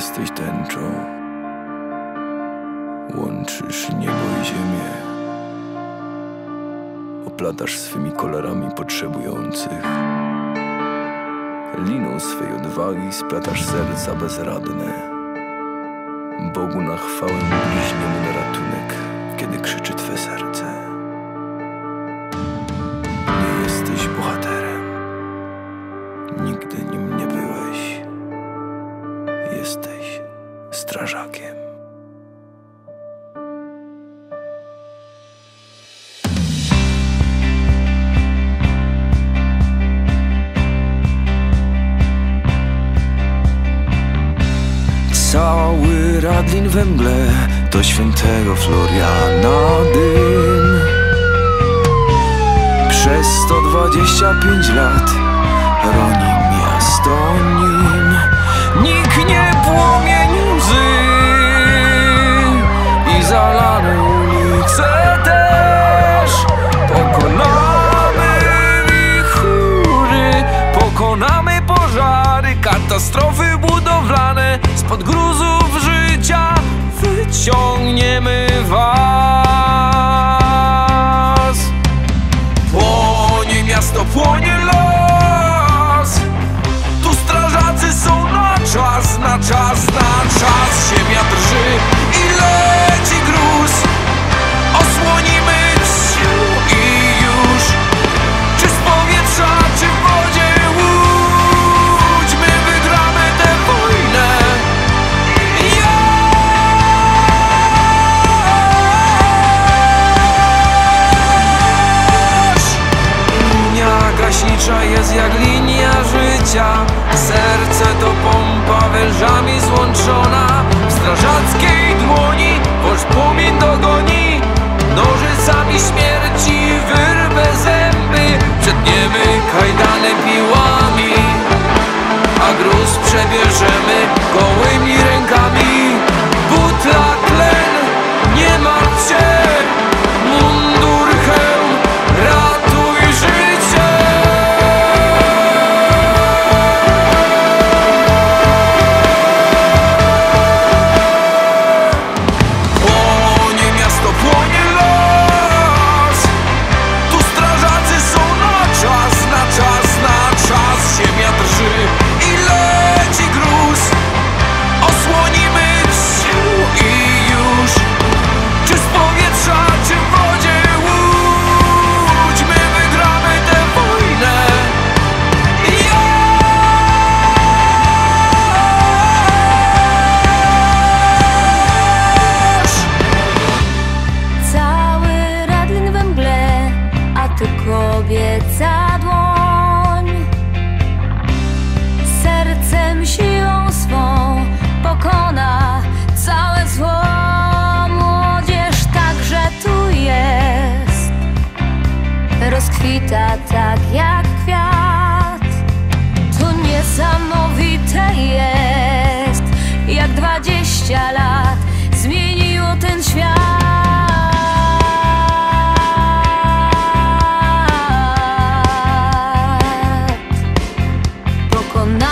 Jesteś tęczą, łączysz niebo i ziemię, oplatasz swymi kolorami potrzebujących. Liną swej odwagi splatasz serca bezradne. Bogu na chwałę, bliźniemu na ratunek, kiedy krzyczy twe serce. Nie jesteś bohaterem, nigdy nim nie byłeś. Jesteś strażakiem. Cały Radlin we mgle to świętego Floriana dym. Przez 125 lat roni miasto nim. Nikt nie płomieni łzy i zalane ulice też. Pokonamy wichury, pokonamy pożary, katastrofy budowlane. Spod gruzów życia wyciągniemy was. Płonie miasto, płonie las. Tu strażacy są na czas, na czas, na czas. Ziemia drży i leci gruz. Osłonimy wsiu i już. Czy z powietrza, czy w wodzie łódź, my wygramy tę wojnę. Linia gaśnicza jest jak linia życia. Serce to pompa wężami złączona. W strażackiej dłoni wąż płomień dogoni. Nożycami śmierci wyrwę zęby. Przetniemy kajdany piłami, a gruz przebierzemy gołymi rękami. Butla, tlen, nie martw się. Mundur, hełm, ratuj życie. Płonie miasto, płonie las. Tu strażacy są na czas, na czas, na czas. Ziemia drży i leci gruz. Osłonimy wsiu i już. Czy z powietrza, czy w wodzie łódź, my wygramy tę wojnę. Cały Radlin we mgle, a tu kobieca dłoń. Sercem, siłą swą pokona całe zło. Młodzież także tu jest, rozkwita tak jak kwiat. To niesamowite jest, jak 20 lat zmieniło ten świat. Pokonamy